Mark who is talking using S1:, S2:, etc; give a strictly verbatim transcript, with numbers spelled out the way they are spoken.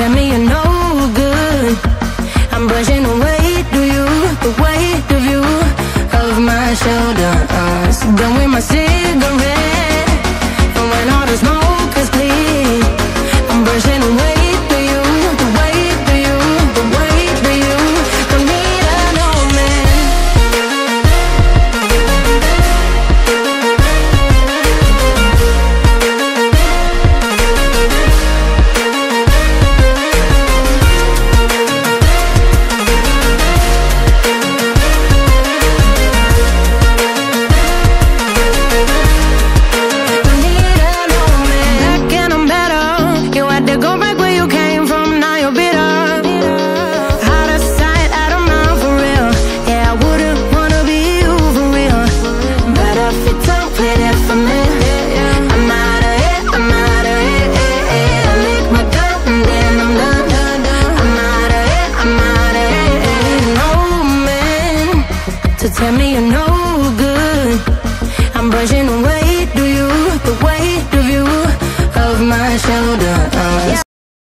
S1: tell me you're no good. I'm brushing away, do you, the weight of you, of my shoulders. Done with my cigarette, and when all the smoke is clear, I'm brushing away, do you, the weight of you, the weight of you. Don't need an old man. To tell me you're no good. I'm brushing away, do you, the weight of you, of my shoulders.